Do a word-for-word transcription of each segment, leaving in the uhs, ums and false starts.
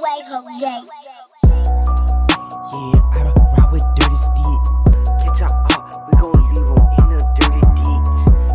way, Jose. Yeah, I ride with Dirty Stick. Get your up, we gon' leave him in a dirty ditch.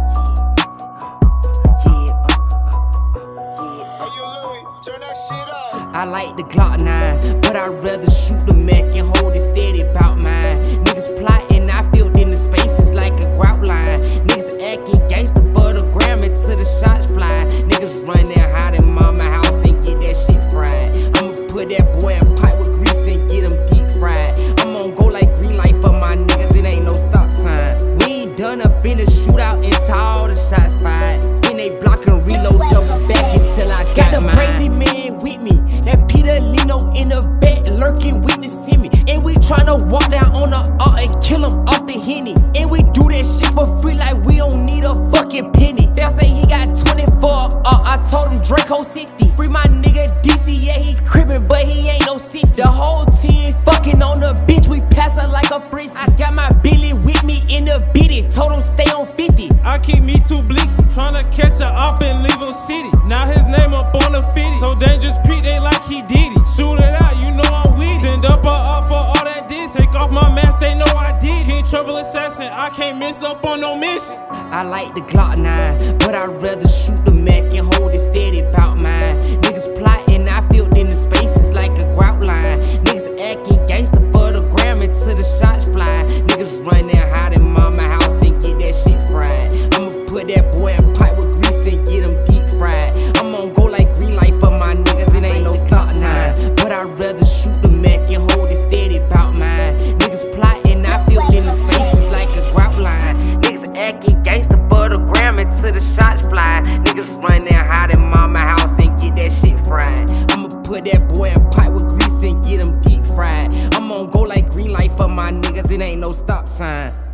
Yeah, uh, uh, uh, yeah. Hey, you Louis, turn that shit up. I like the Glock nine, but I'd rather shoot the Mac and hold it steady about mine. Niggas plotting, I filled in the spaces like a grout line. Niggas acting gangster for the gram until the shots fly. Niggas running hot in mama house and get that shit fried. I'ma put that boy in pipe with grease and get him deep fried. I'm on go like green light for my niggas, it ain't no stop sign. We ain't done up in the shootout until all the shots fired. Spin they block and reload, double back until I got, got the mine. Crazy man with me, that Peter Lino in the back lurking with the semi. And we tryna walk down on the art and kill him off the Henny. And we do that shit for free like we don't need a fucking penny. They'll say he got twenty-four, uh, I told him Draco sixty. Free my nigga D C, yeah he cribbin', but he ain't no sixty. The whole team fucking on the bitch, we pass her like a frisbee. I got my Billy with me in the bitty, told him stay on fifty. I keep me too bleak, tryna catch her up and leave him city. Now his name up on the fifty, so dangerous Pete, they like he did it. Shoot it out, you know I'm with it. Send up or up for all that diss. Take off my mask, they know I did. King Trouble Assassin, I can't miss up on no mission. I like the Glock nine, but I'd rather shoot the Mac and hold it steady about mine. Niggas plotting, I filled in the spaces like a grout line. Niggas acting gangster for the gram until the shots fly. Niggas running hot in mama house and get that shit fried. I'ma put that boy in pipe with grease and get him deep fried. I'm on go like green light for my niggas, it ain't no stop sign. But I'd rather shoot the Mac and hold it steady about mine. Niggas plotting, I filled in the spaces like a grout line. Niggas acting gangster for the gram until the shots fly. Niggas running hot in mama house and get that shit fried. I'ma put that boy in pipe with grease and get him deep fried. I'm on go like green light for my niggas, it ain't no stop sign.